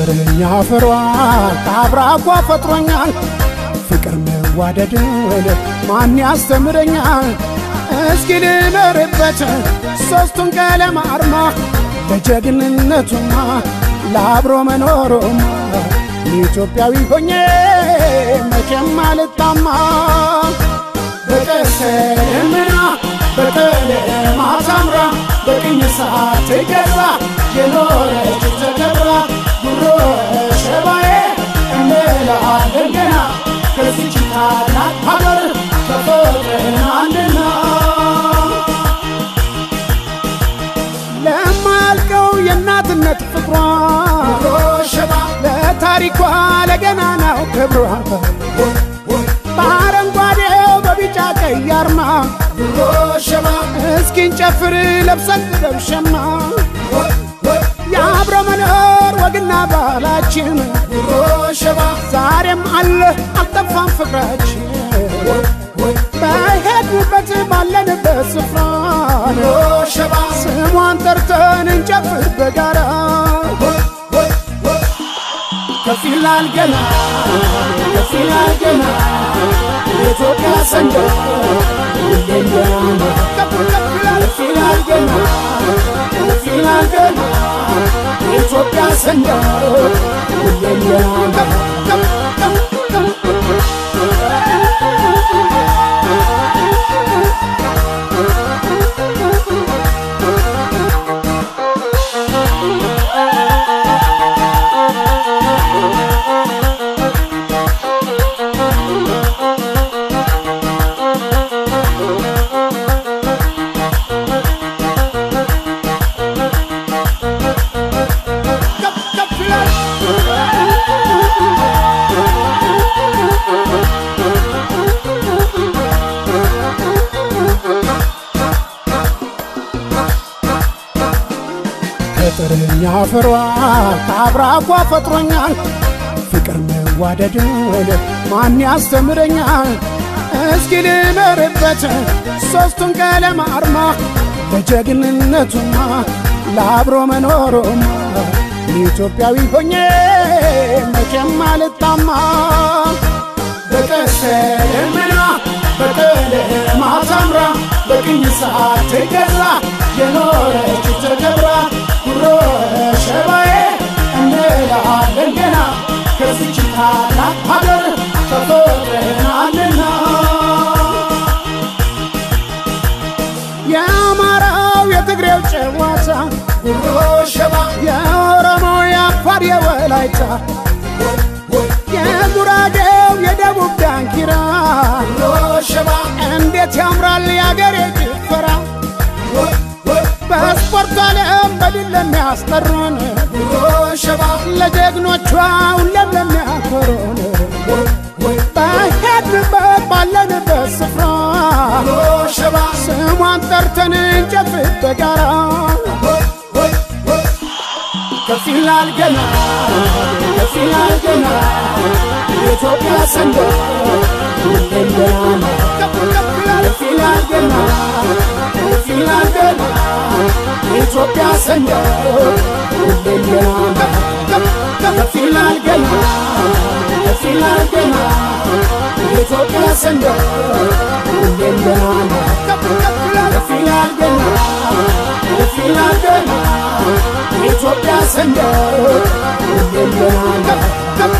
ከጥርኛ ፍሯ ካብራኳ ፈጥሮኛል ፍቅር መዋደድን ማን ያስተምረኛል እስኪ ልኖርበት ሶስቱን ቀለም አርማ ለጀግንነቱማ ለአብሮ መኖሩማ ኢትዮጵያዊ ሆኜ መቼም አልጣማ በቀሰምና በቀለም አሳምራ በቅኝ ሰዓት ገዛ የኖረች ተከብራ ጉሮ ሸባዬ እንላለን ገና ከዚች ታላቅ ሀገር ተፈጥረናልና ለማልቀው የእናትነት ፍቅሯ ሸባ ለታሪኳ ለገናናው ክብሯ በአረንጓዴው በቢጫ ቀይ አርማ ሸባ እስኪን ጨፍር ለብሰን ደብሸማ የአብሮ መኖር ወግና ባህላችን ሸባ ዛሬም አለ አልጠፋም ፍቅራችን በሄድንበት ባለንበት ስፍራ ሸባ ስሟን ጠርተን እንጨፍር በጋራ ከፊላል ገና ከፊላል ገና የኢትዮጵያ ሰንደቅ እንደኛና ከፊላል ገና ከፊላል ገና የኢትዮጵያ ሰንደቅ እንደኛና ከጥርኛ ፍሯ ካብራኳ ፈጥሮኛል ፍቅር መዋደድን ማን ያስተምረኛል እስኪ ልኖርበት ሶስቱን ቀለም አርማ ለጀግንነቱማ ለአብሮ መኖሩማ ኢትዮጵያዊ ሆኜ መቼም አልጣማ በቀሰምና በቀለም አሳምራ በቅኝ ሰዓት ገዛ የኖረች ተከብራ ጉሮ ሸባዬ እንላለን ገና ከዚች ታላቅ ሀገር ተፈጥረናልና የአማራው የትግሬው ጨዋታ ጉሮ ሸባ የኦሮሞው የአፋር የወላይታ የጉራጌው የደቡብ ዳንኪራ ጉሮ ሸባ እንዴት ያምራል ያገሬ ጭፈራ በስፖርት ዓለም በድል ለሚያስጠሩን ጉሮ ሸባ ለጀግኖቿ ሁሌም ለሚያኮሩን በሄድንበት ባለንበት ስፍራ ጉሮ ሸባ ስሟን ጠርተን እንጨፍር በጋራ ከፊላል ገና ከፊላል ገና የኢትዮጵያ ሰንደቅ እንደኛና ከፊላል ገና ከፊላል ገና የኢትዮጵያ ሰንደቅ እንደኛና ከፊላል ገና ከፊላል ገና የኢትዮጵያ ሰንደቅ እንደኛና ከፊላል ገና ከፊላል ገና የኢትዮጵያ ሰንደቅ እንደኛና